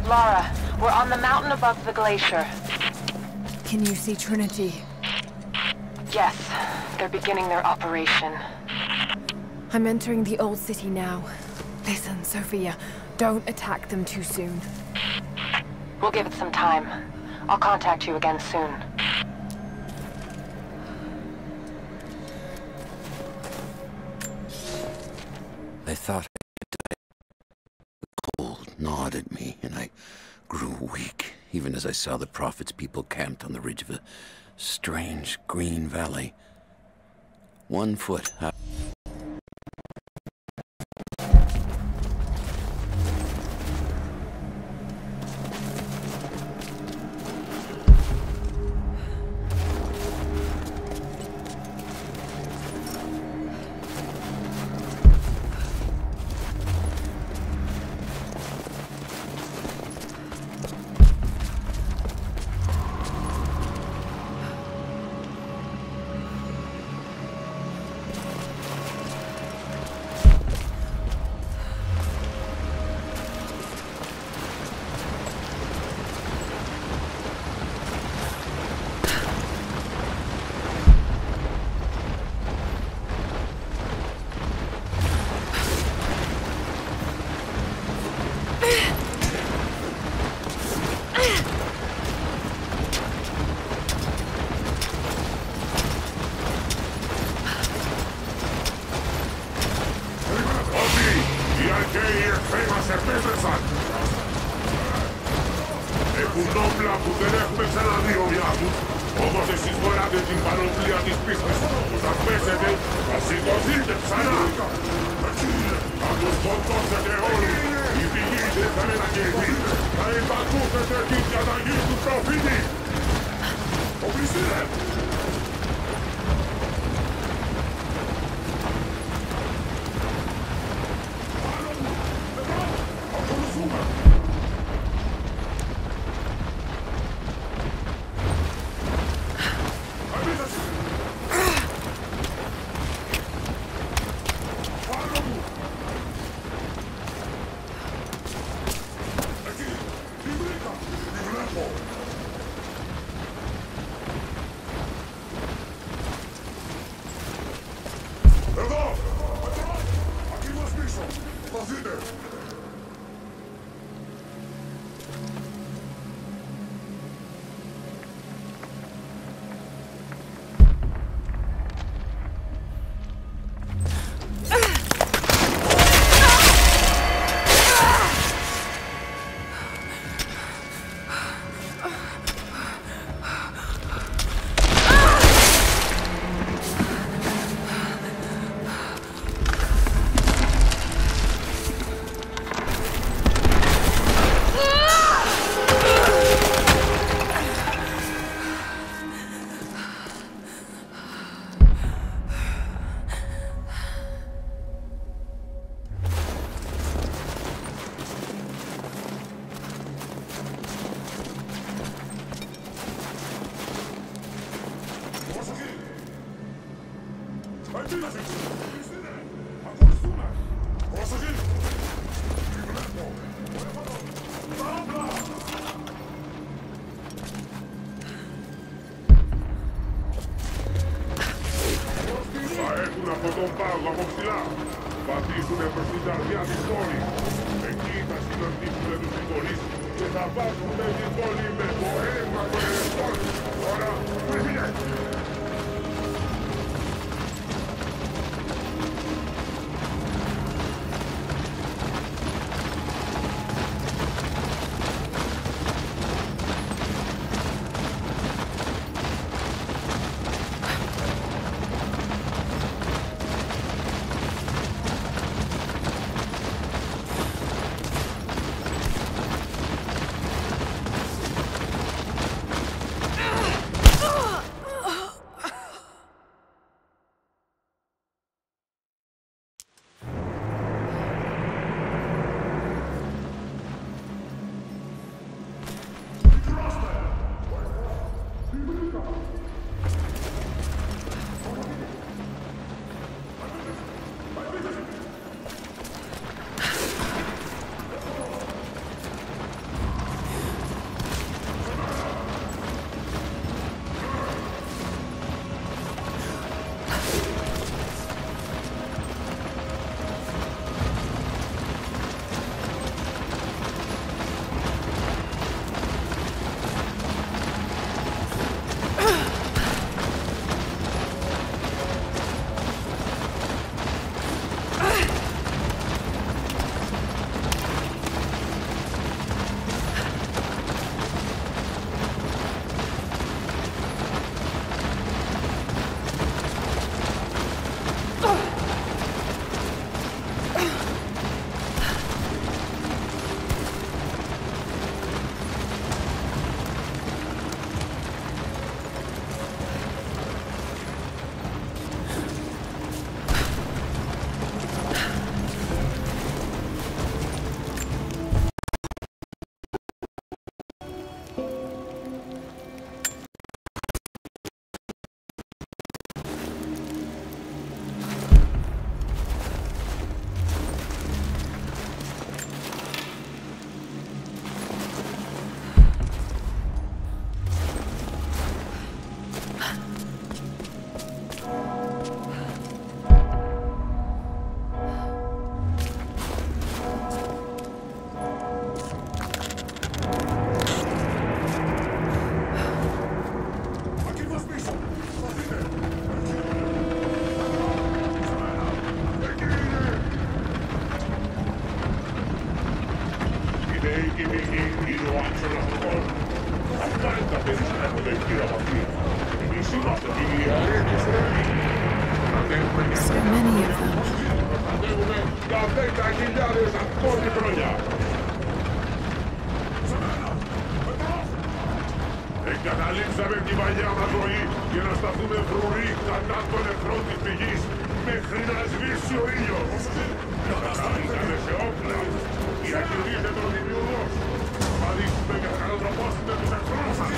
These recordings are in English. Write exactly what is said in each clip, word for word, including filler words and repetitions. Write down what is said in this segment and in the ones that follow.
Lara, we're on the mountain above the glacier. Can you see Trinity? Yes, they're beginning their operation. I'm entering the old city now. Listen, Sophia, don't attack them too soon. We'll give it some time. I'll contact you again soon. I thought I had died. The cold gnawed at me, and I grew weak, even as I saw the Prophet's people camped on the ridge of a strange green valley. One foot high. So many of them. Εγκαταλείψαμε τη βαγιά μας ζωή για να σταθούμε φρουροί κατά τον εχθρό της πηγής μέχρι να σβήσει ο ήλιος. Κατάληξαμε σε όπλα. Διαχειρίζεται τον δημιουργός. Θα δείξουμε και θα καλοτροπώσουμε τους εχθρούς σας.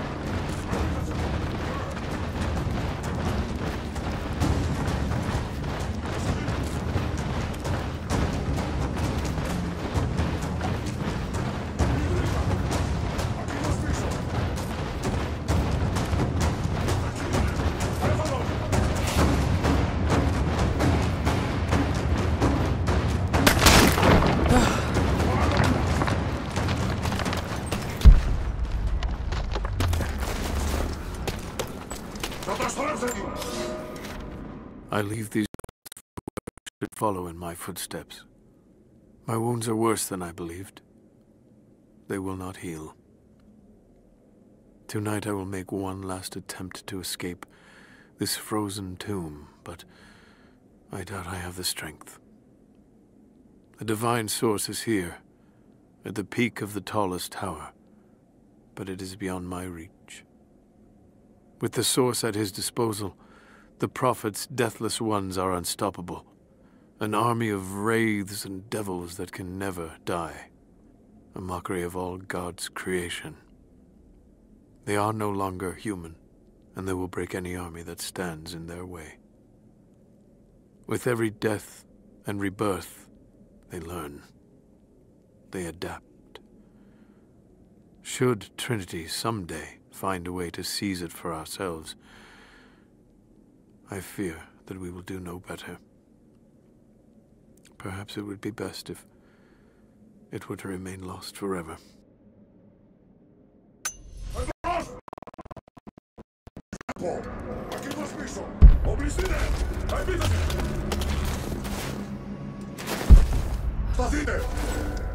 I leave these should follow in my footsteps. My wounds are worse than I believed. They will not heal. Tonight I will make one last attempt to escape this frozen tomb, but I doubt I have the strength. The divine source is here, at the peak of the tallest tower, but it is beyond my reach. With the source at his disposal, the Prophet's deathless ones are unstoppable, an army of wraiths and devils that can never die, a mockery of all God's creation. They are no longer human, and they will break any army that stands in their way. With every death and rebirth, they learn. They adapt. Should Trinity someday find a way to seize it for ourselves, I fear that we will do no better. Perhaps it would be best if it were to remain lost forever. Σταθείτε!